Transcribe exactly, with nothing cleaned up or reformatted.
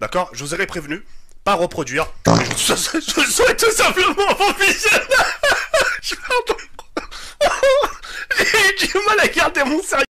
D'accord? Je vous aurais prévenu. Pas reproduire. Je, je, je souhaite tout simplement mon visionnage. Pardon. J'ai eu du mal à garder mon sérieux.